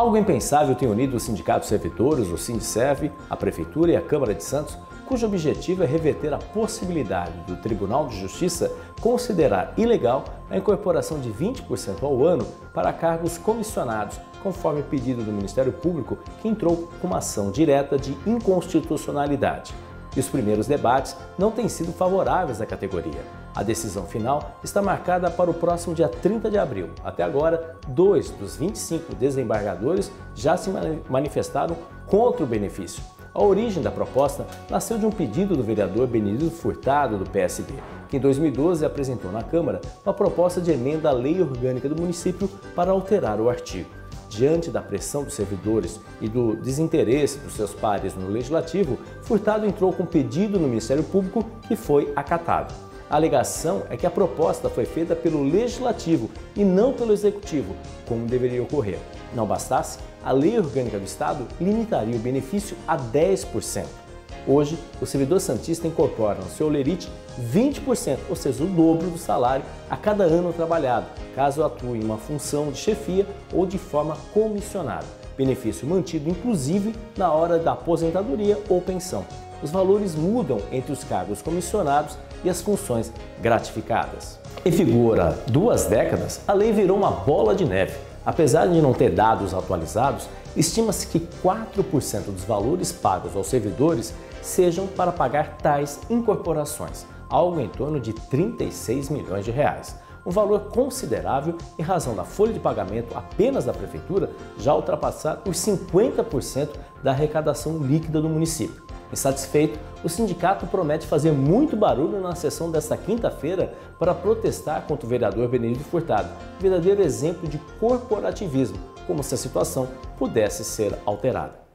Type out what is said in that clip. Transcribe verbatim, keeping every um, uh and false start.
Algo impensável tem unido os sindicatos servidores, o Sindserv, a Prefeitura e a Câmara de Santos, cujo objetivo é reverter a possibilidade do Tribunal de Justiça considerar ilegal a incorporação de vinte por cento ao ano para cargos comissionados, conforme pedido do Ministério Público, que entrou com uma ação direta de inconstitucionalidade. E os primeiros debates não têm sido favoráveis à categoria. A decisão final está marcada para o próximo dia trinta de abril. Até agora, dois dos vinte e cinco desembargadores já se manifestaram contra o benefício. A origem da proposta nasceu de um pedido do vereador Benedito Furtado, do P S B, que em dois mil e doze apresentou na Câmara uma proposta de emenda à lei orgânica do município para alterar o artigo. Diante da pressão dos servidores e do desinteresse dos seus pares no Legislativo, Furtado entrou com pedido no Ministério Público que foi acatado. A alegação é que a proposta foi feita pelo Legislativo e não pelo Executivo, como deveria ocorrer. Não bastasse, a Lei Orgânica do Estado limitaria o benefício a dez por cento. Hoje, o servidor santista incorpora no seu lerite vinte por cento, ou seja, o dobro do salário a cada ano trabalhado, caso atue em uma função de chefia ou de forma comissionada. Benefício mantido, inclusive, na hora da aposentadoria ou pensão. Os valores mudam entre os cargos comissionados e as funções gratificadas. Em vigor há duas décadas, a lei virou uma bola de neve. Apesar de não ter dados atualizados, estima-se que quatro por cento dos valores pagos aos servidores sejam para pagar tais incorporações, algo em torno de trinta e seis milhões de reais. Um valor considerável em razão da folha de pagamento apenas da Prefeitura já ultrapassar os cinquenta por cento da arrecadação líquida do município. Insatisfeito, o sindicato promete fazer muito barulho na sessão desta quinta-feira para protestar contra o vereador Benedito Furtado, verdadeiro exemplo de corporativismo, como se a situação pudesse ser alterada.